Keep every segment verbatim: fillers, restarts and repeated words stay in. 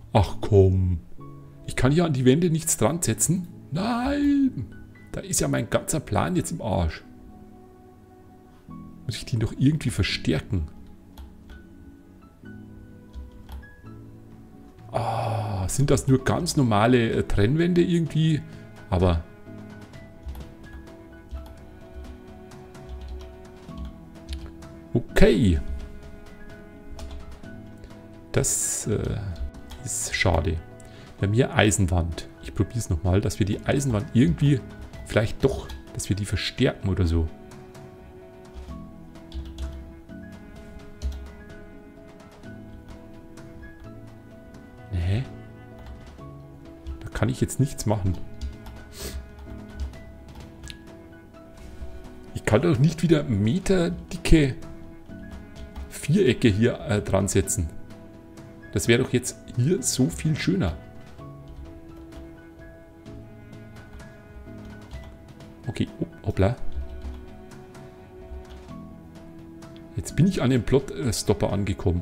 Ach komm. Ich kann hier an die Wände nichts dran setzen. Nein. Da ist ja mein ganzer Plan jetzt im Arsch. Muss ich die noch irgendwie verstärken? Ah, sind das nur ganz normale äh, Trennwände irgendwie? Aber... Okay. Das äh, ist schade. Wir haben hier Eisenwand. Ich probiere es nochmal, dass wir die Eisenwand irgendwie, vielleicht doch, dass wir die verstärken oder so. Nee. Da kann ich jetzt nichts machen. Ich kann doch nicht wieder meterdicke Vierecke hier äh, dran setzen. Das wäre doch jetzt hier so viel schöner. Okay, oh, hoppla. Jetzt bin ich an dem Plot-Stopper angekommen.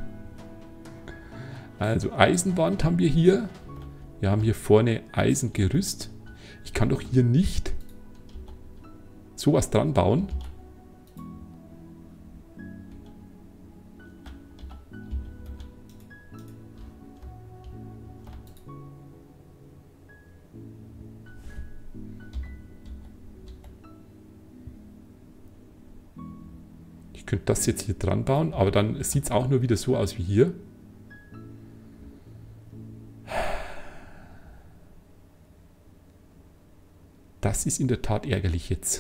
Also Eisenwand haben wir hier. Wir haben hier vorne Eisengerüst. Ich kann doch hier nicht sowas dran bauen. Ich könnte das jetzt hier dran bauen, aber dann sieht es auch nur wieder so aus wie hier. Das ist in der Tat ärgerlich jetzt.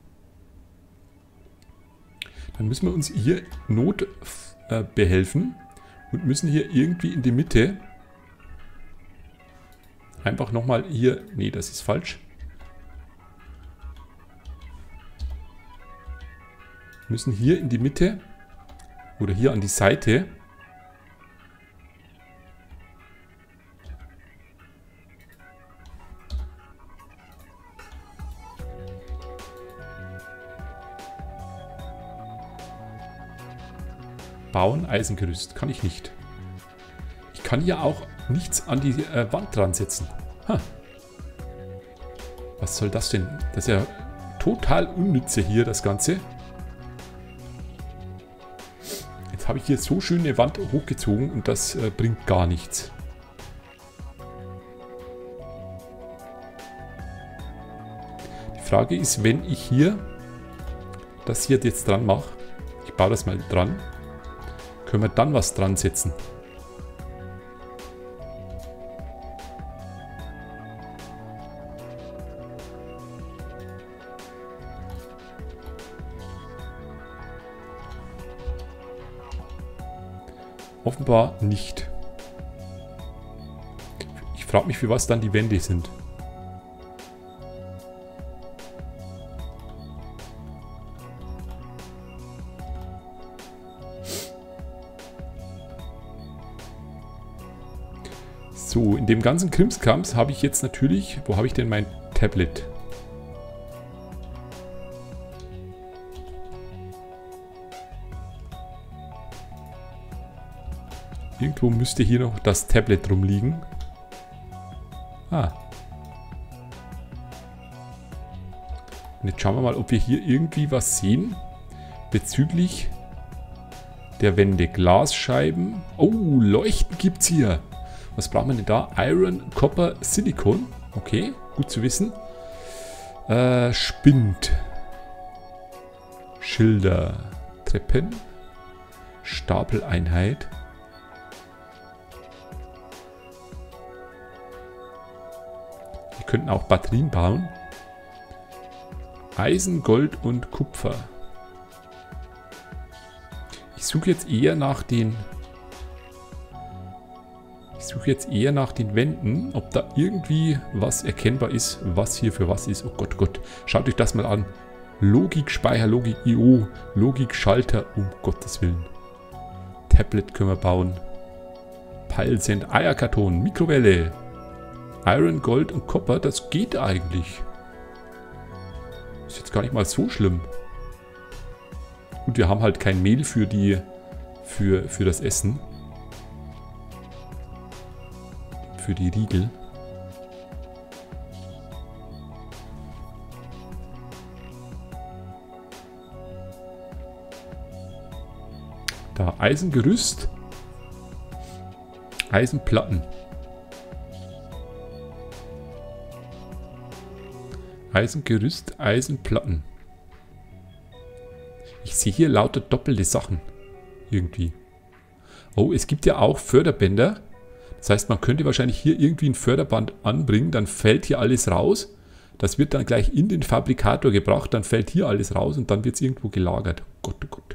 Dann müssen wir uns hier Not äh, behelfen und müssen hier irgendwie in die Mitte einfach nochmal hier... Nee, das ist falsch. Müssen hier in die Mitte oder hier an die Seite bauen. Eisengerüst kann ich nicht. Ich kann hier auch nichts an die äh, Wand dran setzen. Ha. Was soll das denn? Das ist ja total unnütze hier, das Ganze. Jetzt habe ich hier so schön eine Wand hochgezogen und das äh, bringt gar nichts. Die Frage ist, wenn ich hier das hier jetzt dran mache, ich baue das mal dran, können wir dann was dran setzen. Offenbar nicht. Ich frage mich, für was dann die Wände sind. So, in dem ganzen Krimskrams habe ich jetzt natürlich... Wo habe ich denn mein Tablet? Irgendwo müsste hier noch das Tablet rumliegen. Ah. Und jetzt schauen wir mal, ob wir hier irgendwie was sehen bezüglich der Wände. Glasscheiben. Oh, Leuchten gibt es hier. Was brauchen wir denn da? Iron, Copper, Silikon. Okay, gut zu wissen. Äh, Spind. Schilder. Treppen. Stapeleinheit. Wir könnten auch Batterien bauen. Eisen, Gold und Kupfer. Ich suche jetzt eher nach den... Ich suche jetzt eher nach den Wänden, ob da irgendwie was erkennbar ist, was hier für was ist. Oh Gott, oh Gott. Schaut euch das mal an. Logikspeicher, Logik I O, Logikschalter, um Gottes Willen. Tablet können wir bauen. Peilsend, Eierkarton, Mikrowelle. Iron, Gold und Copper, das geht eigentlich. Ist jetzt gar nicht mal so schlimm. Und wir haben halt kein Mehl für die, für, für das Essen. für die Riegel. Da Eisengerüst, Eisenplatten. Eisengerüst, Eisenplatten. Ich sehe hier lauter doppelte Sachen. Irgendwie. Oh, es gibt ja auch Förderbänder. Das heißt, man könnte wahrscheinlich hier irgendwie ein Förderband anbringen. Dann fällt hier alles raus. Das wird dann gleich in den Fabrikator gebracht. Dann fällt hier alles raus und dann wird es irgendwo gelagert. Oh Gott, oh Gott.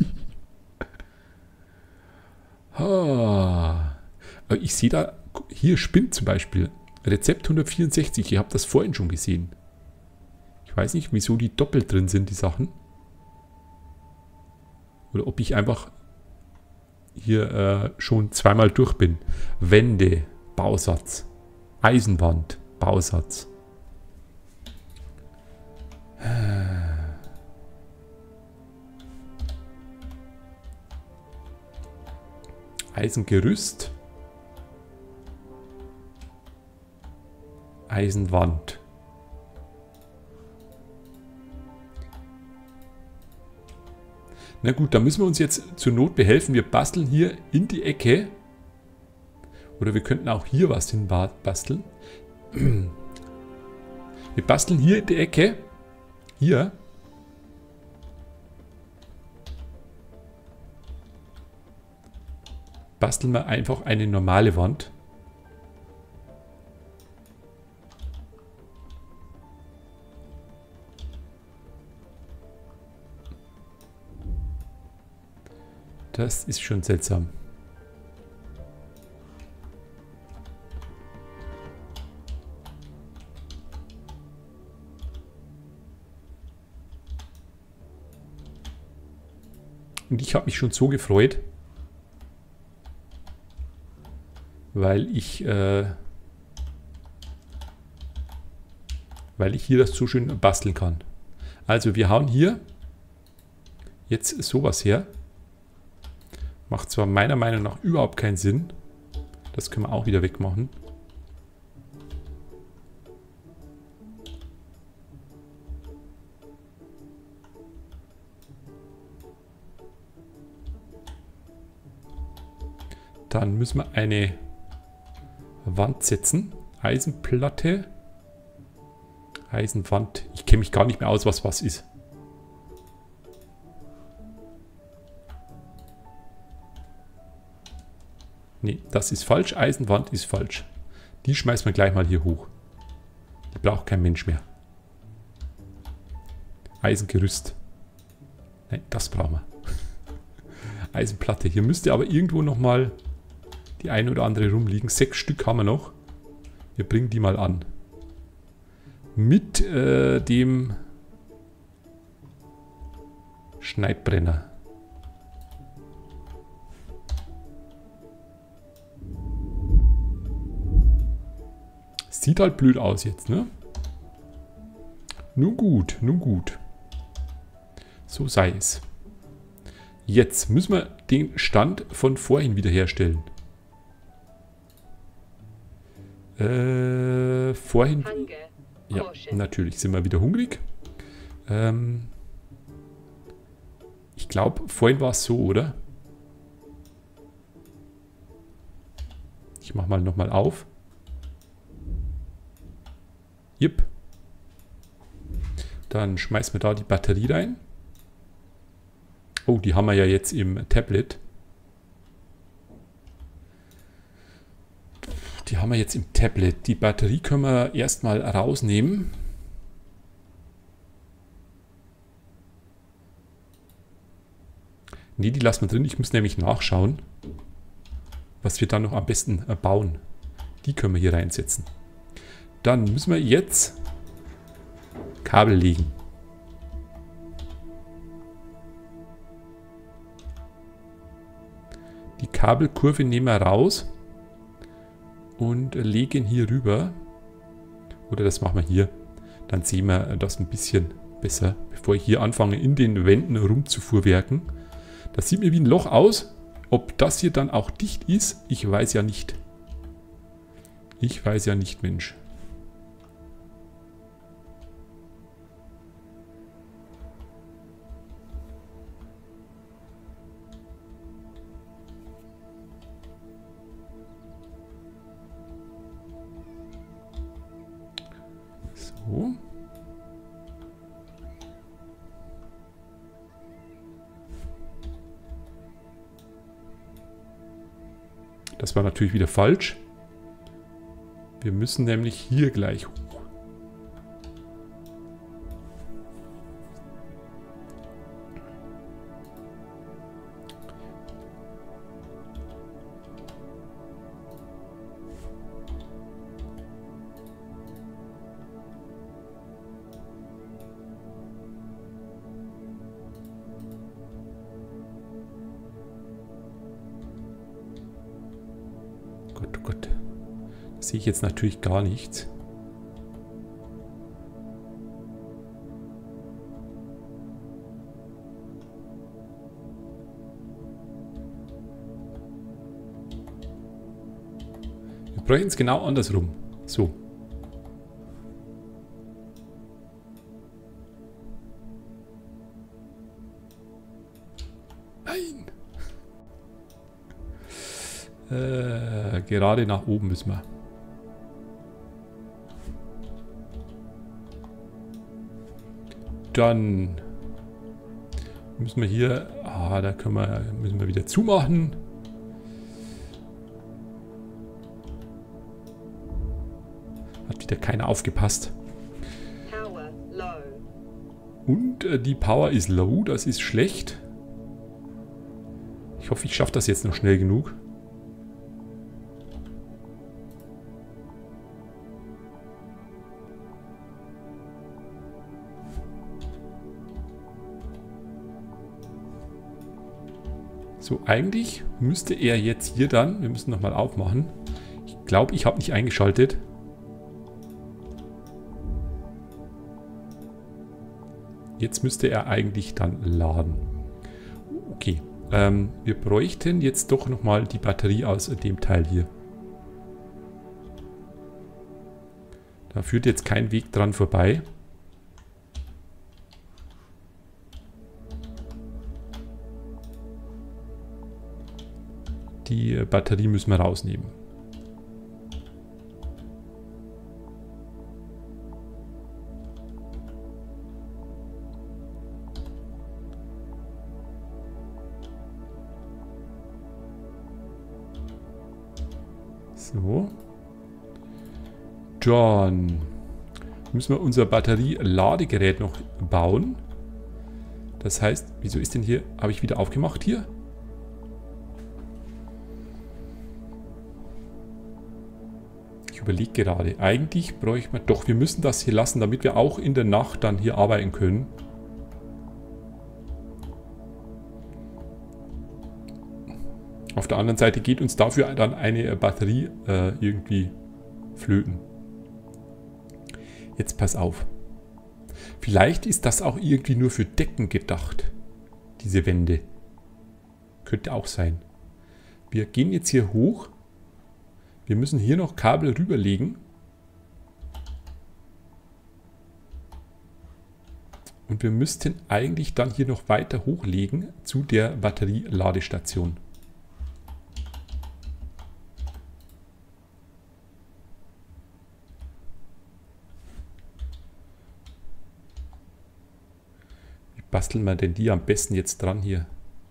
ah. Aber ich sehe da, hier Spind zum Beispiel. Rezept hundertvierundsechzig. Ihr habt das vorhin schon gesehen. Ich weiß nicht, wieso die doppelt drin sind, die Sachen. Oder ob ich einfach hier äh, schon zweimal durch bin. Wände, Bausatz. Eisenwand, Bausatz. Eisengerüst. Eisenwand. Na gut, da müssen wir uns jetzt zur Not behelfen. Wir basteln hier in die Ecke. Oder wir könnten auch hier was hin basteln. Wir basteln hier in die Ecke. Hier. Basteln wir einfach eine normale Wand. Das ist schon seltsam. Und ich habe mich schon so gefreut, weil ich, äh, weil ich hier das so schön basteln kann. Also wir hauen hier jetzt sowas her. Macht zwar meiner Meinung nach überhaupt keinen Sinn. Das können wir auch wieder wegmachen. Dann müssen wir eine Wand setzen. Eisenplatte. Eisenwand. Ich kenne mich gar nicht mehr aus, was was ist. Nee, das ist falsch. Eisenwand ist falsch. Die schmeißen wir gleich mal hier hoch. Die braucht kein Mensch mehr. Eisengerüst. Nein, das brauchen wir. Eisenplatte. Hier müsste aber irgendwo nochmal die eine oder andere rumliegen. Sechs Stück haben wir noch. Wir bringen die mal an. Mit äh, dem Schneidbrenner. Sieht halt blöd aus jetzt, ne? Nun gut, nun gut. So sei es. Jetzt müssen wir den Stand von vorhin wiederherstellen. Äh, vorhin... Ja, natürlich sind wir wieder hungrig. Ähm, ich glaube, vorhin war es so, oder? Ich mache mal nochmal auf. Jep. Dann schmeißen wir da die Batterie rein. Oh, die haben wir ja jetzt im Tablet. Die haben wir jetzt im Tablet. Die Batterie können wir erstmal rausnehmen. Ne, die lassen wir drin. Ich muss nämlich nachschauen, was wir dann noch am besten bauen. Die können wir hier reinsetzen. Dann müssen wir jetzt Kabel legen. Die Kabelkurve nehmen wir raus und legen hier rüber. Oder das machen wir hier. Dann sehen wir das ein bisschen besser, bevor ich hier anfange, in den Wänden rumzufuhrwerken. Das sieht mir wie ein Loch aus. Ob das hier dann auch dicht ist, ich weiß ja nicht. Ich weiß ja nicht, Mensch. So. Das war natürlich wieder falsch. Wir müssen nämlich hier gleich hoch. Gott, oh Gott. Da sehe ich jetzt natürlich gar nichts. Wir bräuchten es genau andersrum. So. Nein! Äh, gerade nach oben müssen wir. Dann müssen wir hier, ah, da können wir, müssen wir wieder zumachen. Hat wieder keiner aufgepasst. Und äh, die Power ist low, das ist schlecht. Ich hoffe, ich schaffe das jetzt noch schnell genug. So, eigentlich müsste er jetzt hier dann, wir müssen nochmal aufmachen. Ich glaube, ich habe nicht eingeschaltet. Jetzt müsste er eigentlich dann laden. Okay, ähm, wir bräuchten jetzt doch nochmal die Batterie aus dem Teil hier. Da führt jetzt kein Weg dran vorbei. Die Batterie müssen wir rausnehmen. So. Dann müssen wir unser Batterie-Ladegerät noch bauen. Das heißt, wieso ist denn hier, habe ich wieder aufgemacht hier? Ich überlege gerade, eigentlich bräuchte man, doch, wir müssen das hier lassen, damit wir auch in der Nacht dann hier arbeiten können. Auf der anderen Seite geht uns dafür dann eine Batterie äh, irgendwie flöten. Jetzt pass auf. Vielleicht ist das auch irgendwie nur für Decken gedacht, diese Wände. Könnte auch sein. Wir gehen jetzt hier hoch. Wir müssen hier noch Kabel rüberlegen. Und wir müssten eigentlich dann hier noch weiter hochlegen zu der Batterieladestation. Wie basteln wir denn die am besten jetzt dran hier?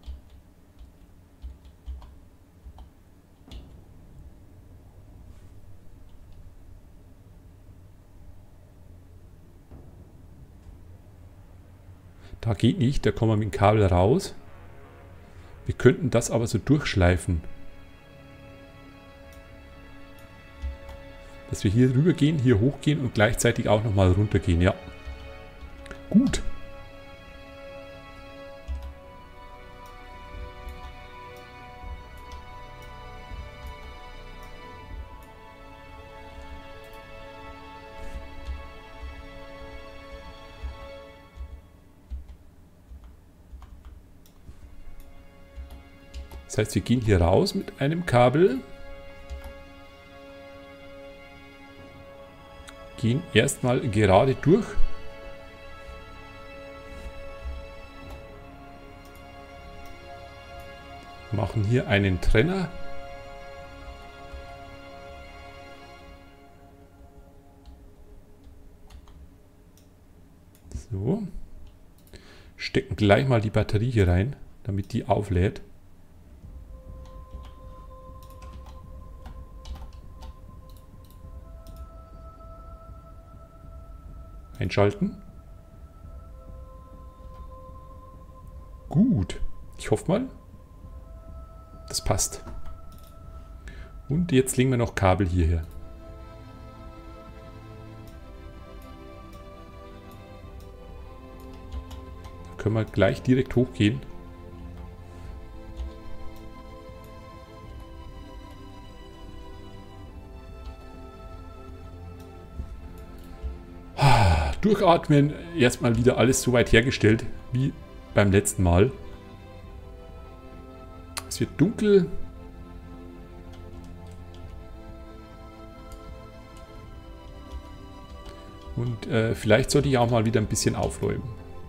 Da geht nicht, da kommen wir mit dem Kabel raus. Wir könnten das aber so durchschleifen. Dass wir hier rüber gehen, hier hochgehen und gleichzeitig auch nochmal runter gehen. Ja. Gut. Das heißt, wir gehen hier raus mit einem Kabel. gehen erstmal gerade durch. Machen hier einen Trenner. So. Stecken gleich mal die Batterie hier rein, damit die auflädt. Einschalten. Gut. Ich hoffe mal, das passt. Und jetzt legen wir noch Kabel hierher. Da können wir gleich direkt hochgehen. Durchatmen, erstmal wieder alles so weit hergestellt wie beim letzten Mal. Es wird dunkel. Und äh, vielleicht sollte ich auch mal wieder ein bisschen aufräumen.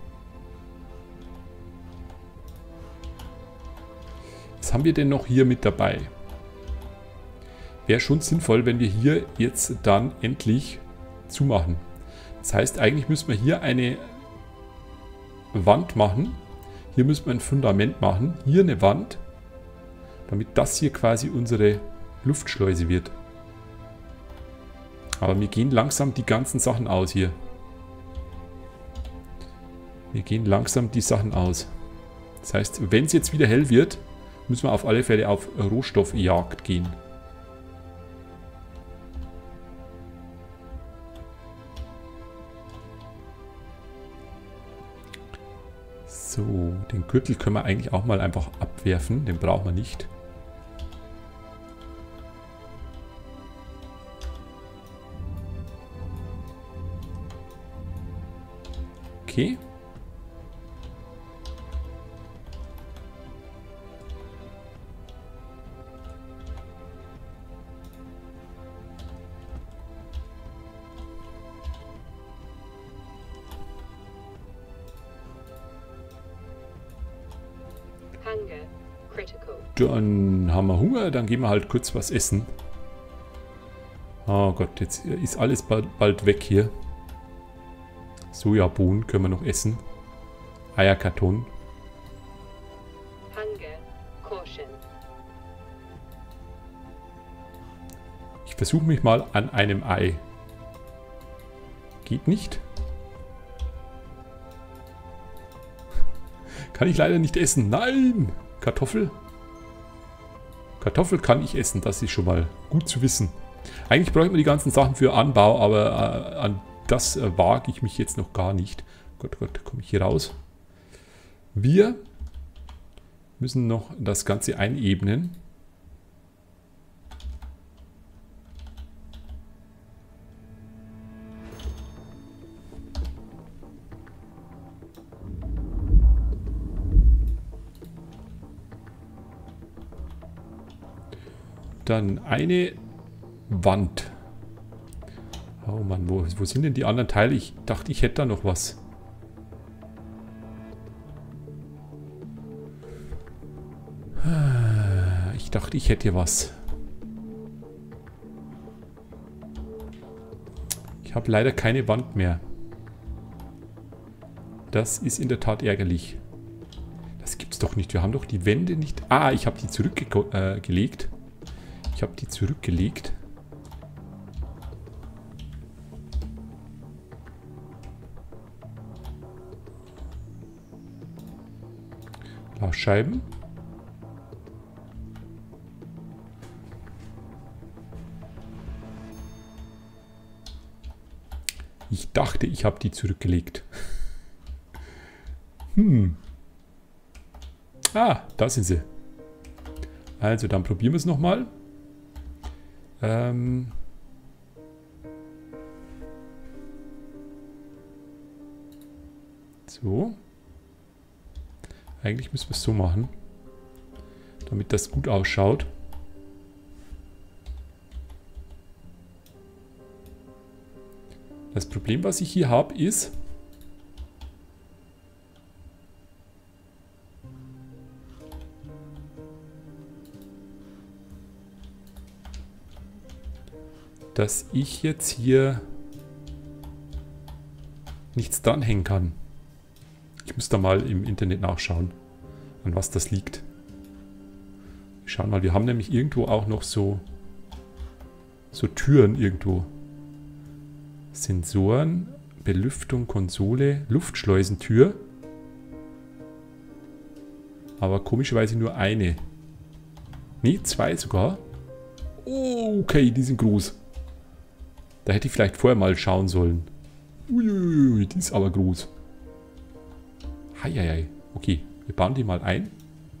Was haben wir denn noch hier mit dabei? Wäre schon sinnvoll, wenn wir hier jetzt dann endlich zumachen. Das heißt, eigentlich müssen wir hier eine Wand machen. Hier müssen wir ein Fundament machen. Hier eine Wand. Damit das hier quasi unsere Luftschleuse wird. Aber mir gehen langsam die ganzen Sachen aus hier. Mir gehen langsam die Sachen aus. Das heißt, wenn es jetzt wieder hell wird, müssen wir auf alle Fälle auf Rohstoffjagd gehen. So, den Gürtel können wir eigentlich auch mal einfach abwerfen. Den brauchen wir nicht. Okay. Dann haben wir Hunger, dann gehen wir halt kurz was essen. Oh Gott, jetzt ist alles bald, bald weg hier. Sojabohnen können wir noch essen. Eierkarton. Ich versuche mich mal an einem Ei. Geht nicht. Kann ich leider nicht essen. Nein! Kartoffel. Kartoffel kann ich essen, das ist schon mal gut zu wissen. Eigentlich bräuchten wir die ganzen Sachen für Anbau, aber äh, an das äh, wage ich mich jetzt noch gar nicht. Gott, Gott, komme ich hier raus. Wir müssen noch das Ganze einebnen. Dann eine Wand. Oh Mann, wo, wo sind denn die anderen Teile? Ich dachte, ich hätte da noch was. Ich dachte, ich hätte hier was. Ich habe leider keine Wand mehr. Das ist in der Tat ärgerlich. Das gibt's doch nicht. Wir haben doch die Wände nicht... Ah, ich habe die zurückgelegt. Äh, Ich habe die zurückgelegt. Glasscheiben. Ich dachte, ich habe die zurückgelegt. Hm. Ah, da sind sie. Also, dann probieren wir es nochmal. Ähm so. Eigentlich müssen wir es so machen, damit das gut ausschaut. Das Problem, was ich hier habe, ist, dass ich jetzt hier nichts dranhängen kann. Ich muss da mal im Internet nachschauen, an was das liegt. Wir schauen mal, wir haben nämlich irgendwo auch noch so, so Türen irgendwo. Sensoren, Belüftung, Konsole, Luftschleusentür. Aber komischerweise nur eine. Ne, zwei sogar. Oh, okay, die sind groß. Da hätte ich vielleicht vorher mal schauen sollen. Uiuiui, die ist aber groß. Heieiei. Okay, wir bauen die mal ein.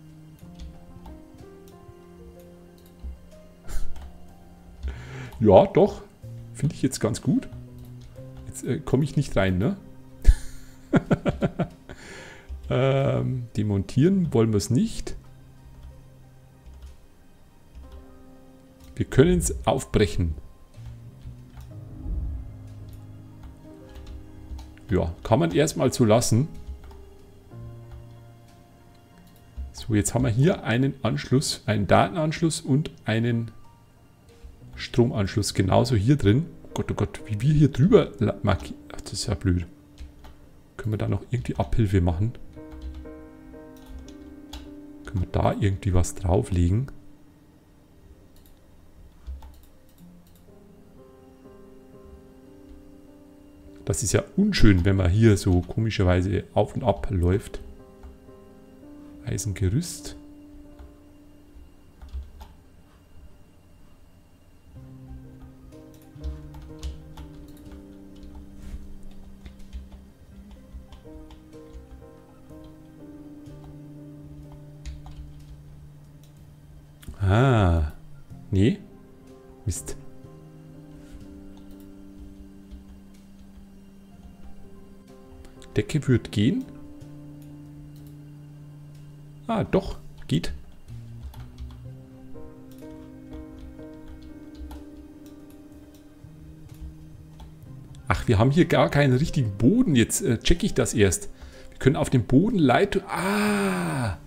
Ja, doch. Finde ich jetzt ganz gut. Jetzt äh, komme ich nicht rein, ne? ähm, demontieren wollen wir es nicht. Wir können es aufbrechen. Ja, kann man erstmal so lassen. So, jetzt haben wir hier einen Anschluss, einen Datenanschluss und einen Stromanschluss. Genauso hier drin. Oh Gott, oh Gott, wie wir hier drüber markieren. Ach, das ist ja blöd. Können wir da noch irgendwie Abhilfe machen? Können wir da irgendwie was drauflegen? Das ist ja unschön, wenn man hier so komischerweise auf und ab läuft. Eisengerüst. Ah. Nee. Mist. Decke wird gehen. Ah, doch. Geht. Ach, wir haben hier gar keinen richtigen Boden. Jetzt äh, checke ich das erst. Wir können auf dem Boden Leitung... Ah.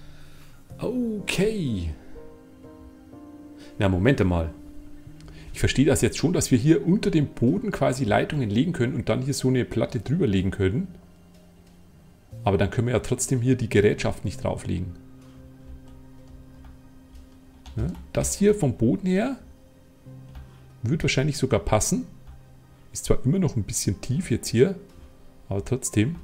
Okay. Na, Moment mal. Ich verstehe das jetzt schon, dass wir hier unter dem Boden quasi Leitungen legen können und dann hier so eine Platte drüber legen können. Aber dann können wir ja trotzdem hier die Gerätschaft nicht drauflegen. Ja, das hier vom Boden her wird wahrscheinlich sogar passen. Ist zwar immer noch ein bisschen tief jetzt hier, aber trotzdem.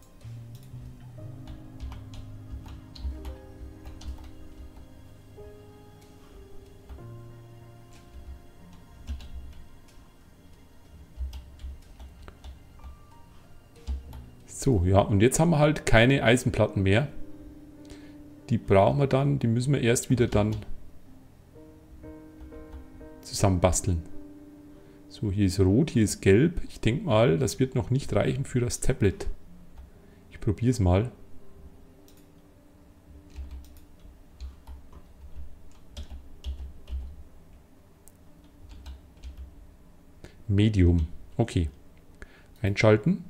So, ja, und jetzt haben wir halt keine Eisenplatten mehr. Die brauchen wir dann, die müssen wir erst wieder dann zusammenbasteln. So, hier ist rot, hier ist gelb. Ich denke mal, das wird noch nicht reichen für das Tablet. Ich probiere es mal. Medium. Okay. Einschalten.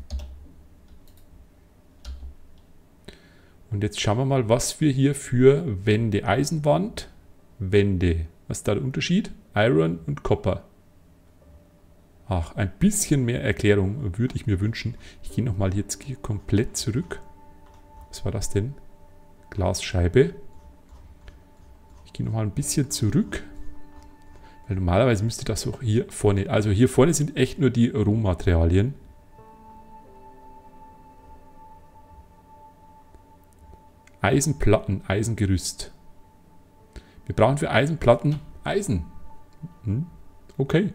Und jetzt schauen wir mal, was wir hier für Wände, Eisenwand, Wände. Was ist da der Unterschied? Iron und Copper. Ach, ein bisschen mehr Erklärung würde ich mir wünschen. Ich gehe nochmal jetzt hier komplett zurück. Was war das denn? Glasscheibe. Ich gehe nochmal ein bisschen zurück. Weil normalerweise müsste das auch hier vorne... Also hier vorne sind echt nur die Rohmaterialien. Eisenplatten, Eisengerüst. Wir brauchen für Eisenplatten Eisen. Hm, okay.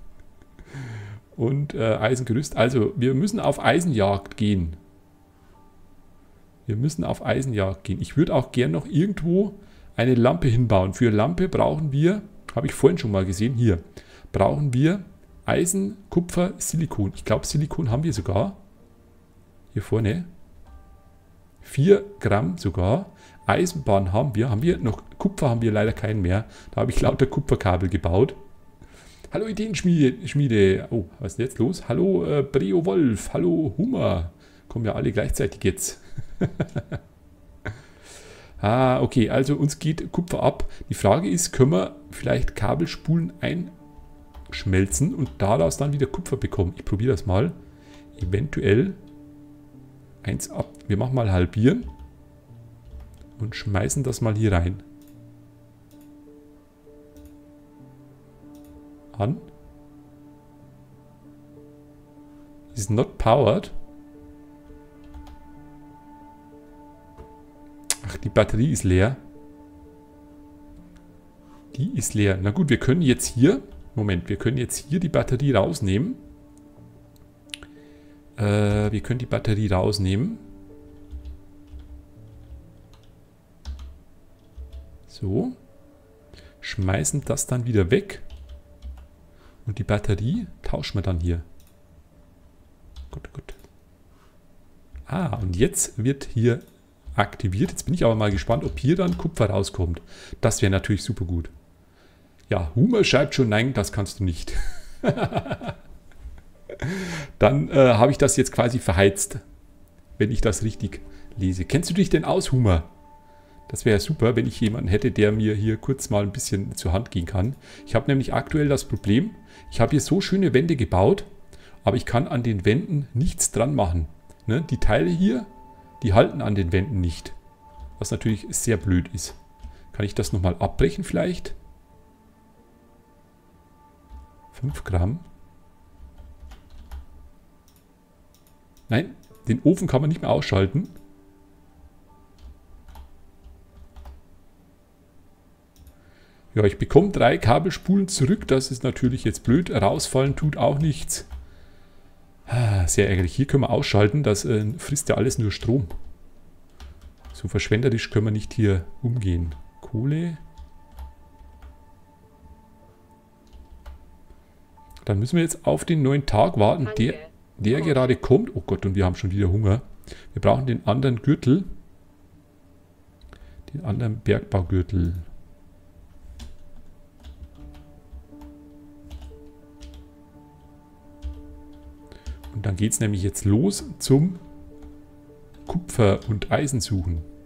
Und äh, Eisengerüst. Also wir müssen auf Eisenjagd gehen. Wir müssen auf Eisenjagd gehen. Ich würde auch gern noch irgendwo eine Lampe hinbauen. Für Lampe brauchen wir, habe ich vorhin schon mal gesehen, hier, brauchen wir Eisen, Kupfer, Silikon. Ich glaube, Silikon haben wir sogar. Hier vorne. vier Gramm sogar. Eisenbahn haben wir. Haben wir noch Kupfer haben wir leider keinen mehr. Da habe ich lauter Kupferkabel gebaut. Hallo Ideenschmiede. Schmiede. Oh, was ist denn jetzt los? Hallo äh, Breo Wolf. Hallo Hummer. Kommen ja alle gleichzeitig jetzt. Ah, okay. Also uns geht Kupfer ab. Die Frage ist, können wir vielleicht Kabelspulen einschmelzen und daraus dann wieder Kupfer bekommen? Ich probiere das mal. Eventuell eins ab. Wir machen mal halbieren und schmeißen das mal hier rein. An. Is not powered. Ach, die Batterie ist leer. Die ist leer. Na gut, wir können jetzt hier... Moment, wir können jetzt hier die Batterie rausnehmen. Äh, wir können die Batterie rausnehmen. So. Schmeißen das dann wieder weg. Und die Batterie tauschen wir dann hier. Gut, gut. Ah, und jetzt wird hier aktiviert. Jetzt bin ich aber mal gespannt, ob hier dann Kupfer rauskommt. Das wäre natürlich super gut. Ja, Hummer schreibt schon, nein, das kannst du nicht. Dann äh, habe ich das jetzt quasi verheizt, wenn ich das richtig lese. Kennst du dich denn aus, Hummer? Das wäre ja super, wenn ich jemanden hätte, der mir hier kurz mal ein bisschen zur Hand gehen kann. Ich habe nämlich aktuell das Problem, ich habe hier so schöne Wände gebaut, aber ich kann an den Wänden nichts dran machen. Ne? Die Teile hier, die halten an den Wänden nicht. Was natürlich sehr blöd ist. Kann ich das nochmal abbrechen vielleicht? fünf Gramm. Nein, den Ofen kann man nicht mehr ausschalten. Ja, ich bekomme drei Kabelspulen zurück. Das ist natürlich jetzt blöd. Rausfallen tut auch nichts. Sehr ärgerlich. Hier können wir ausschalten. Das äh, frisst ja alles nur Strom. So verschwenderisch können wir nicht hier umgehen. Kohle. Dann müssen wir jetzt auf den neuen Tag warten, der, der gerade kommt. Oh Gott, und wir haben schon wieder Hunger. Wir brauchen den anderen Gürtel. Den anderen Bergbaugürtel. Und dann geht es nämlich jetzt los zum Kupfer und Eisen suchen.